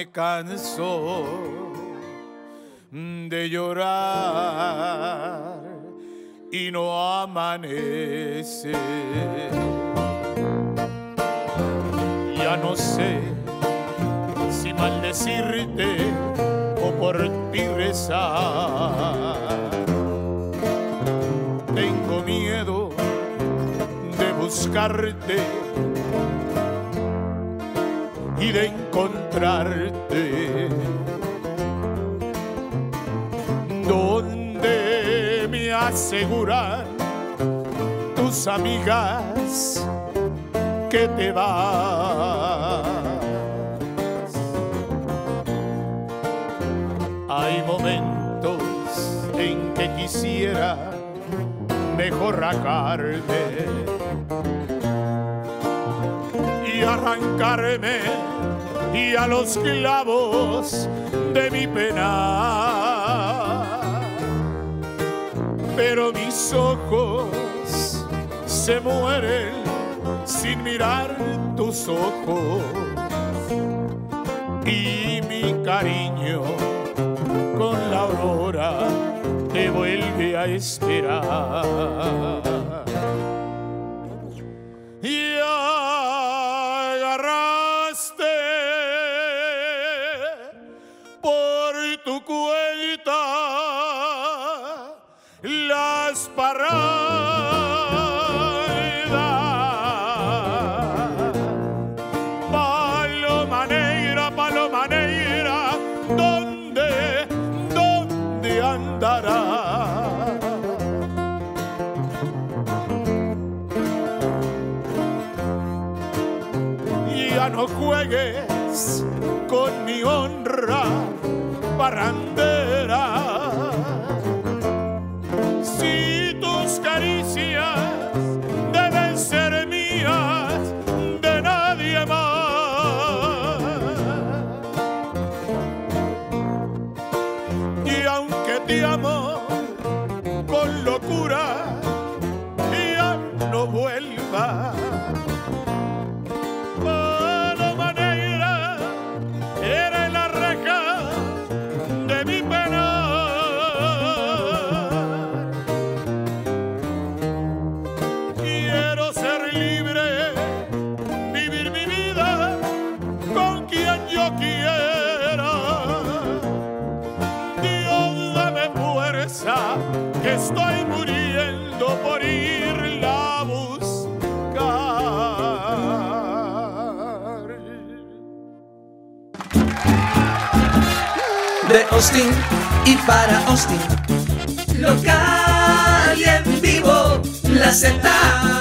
me canso de llorar y no amanece. Ya no sé si maldecirte o por ti rezar. Tengo miedo de buscarte y de encontrarte donde me aseguran tus amigas que te vas. Hay momentos en que quisiera mejor rajarme y arrancarme y a los clavos de mi pena, pero mis ojos se mueren sin mirar tus ojos y mi cariño con la aurora te vuelve a esperar. Y agarraste por tu cuenta las parrandas. Paloma negra, ¿dónde andará? Ya no juegues con mi honra parrandera. Si tus caricias deben ser mías, de nadie más. Y aunque te amo con locura, ya no vuelva. Paloma negra, eres la reja de mi pena. Quiero ser libre, vivir mi vida con quien yo quiera. Dios, dame fuerza, que estoy muriendo por irla a buscar. De Austin y para Austin, local y en vivo, la Z.